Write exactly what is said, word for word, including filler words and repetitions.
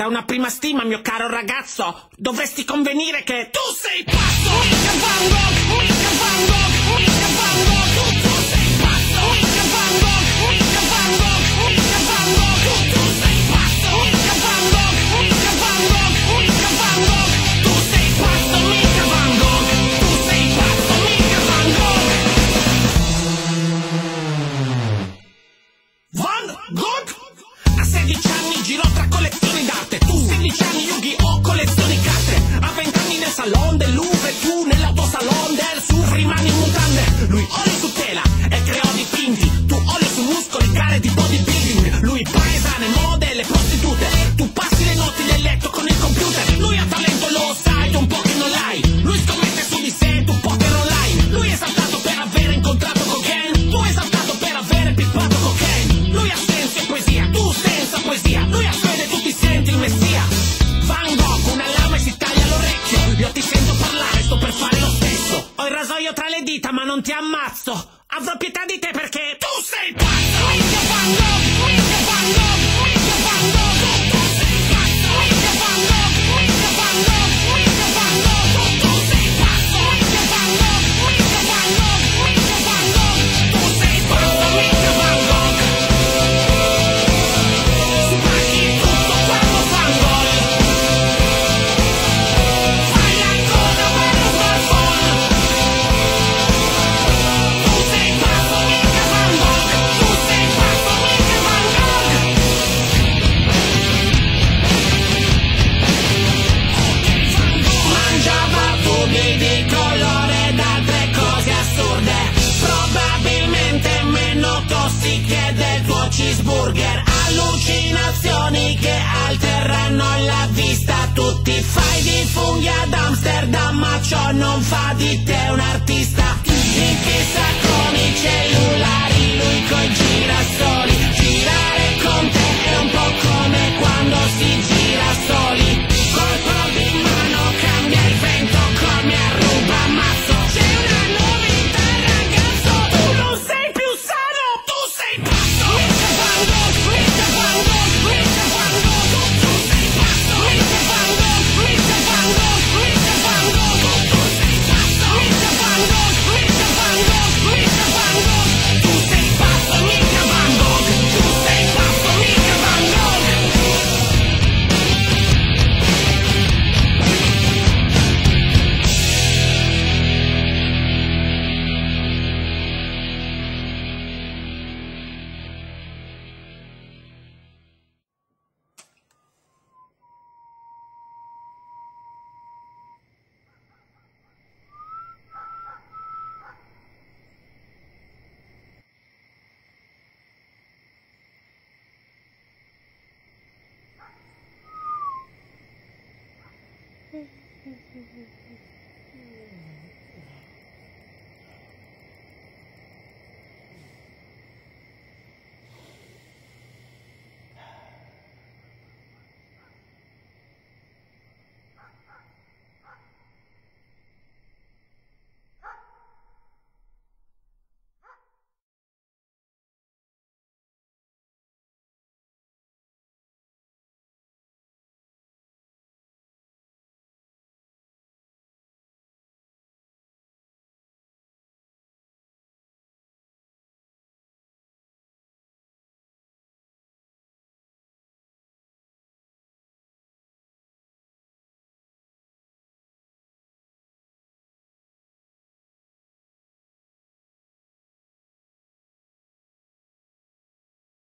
da una prima stima, mio caro ragazzo, dovresti convenire che tu sei pazzo! Mica Van Gogh, mica Van Gogh, mica Van Gogh, tu, tu sei pazzo! Mica Van Gogh, mica Van Gogh, mica Van Gogh, tu, tu sei pazzo! Mica Van Gogh, mica Van Gogh, mica Van Gogh, tu sei pazzo! Mica Van Gogh, tu sei pazzo! Mica Van Gogh! Van Gogh? A sedici anni girò tra collezioni d'arte, tu sedici anni Yu-Gi-Oh! Collezioni carte, a venti anni nel salon del Louvre, tu nell'autosalon del Suvri rimani in mutande, lui olio su tela e creò dipinti, tu olio su muscoli, gare di bodybuilding, lui paesane, mode, le prostitute, tu passi le notti nel letto con il computer, lui ha talento, lo sai, tu un po' che non l'hai, lui scommette su di sé, tu poker online, lui è esaltato per aver incontrato cocaine, tu esaltato per aver pippato cocaine, lui ha senso e poesia, tu senza poesia, lui ha fede, tu ti senti il messia. Van Gogh, una lama e si taglia l'orecchio, io ti sento parlare, sto per fare lo stesso, ho il rasoio tra le dita ma non ti ammazzo, avrò pietà di te perché tu sei pazzo! Mica Van Gogh, mica Van Gogh, mica Van Gogh, tu, tu sei pazzo! Mica Van Gogh, mica Van Gogh, mica Van Gogh, tu, tu sei pazzo! Mica Van Gogh, mica Van Gogh, mica Van Gogh, tu sei pazzo! Mica Van Gogh! Spacchi tutto quando Van Gogh! Fai la coda per lo smartphone! Tu sei pazzo, mica Van Gogh! Tu sei pazzo, mica Van Gogh! Mangiava tubi di colore ed altre cose assurde, probabilmente meno tossiche del tuo cheeseburger, allucinazioni che alterano la vista, tu ti fai di funghi ad Amsterdam ma ciò non fa di te un artista, in fissa con i cellulari, lui coi girasoli, girare con te è un po' come quando si gira soli, colpo di mano cambia il vento come a ruba mazzo, c'è una novità ragazzo, tu non sei più sano, tu sei pazzo! Mica Van Gogh, mica Van Gogh, mica Van Gogh, tu, tu sei pazzo! Mica Van Gogh, mica Van Gogh, mica Van Gogh, tu, tu sei pazzo! Mica Van Gogh, mica Van Gogh, mica Van Gogh, tu sei pazzo! Mica Van Gogh, tu sei pazzo! Mica Van Gogh! Mm-hmm.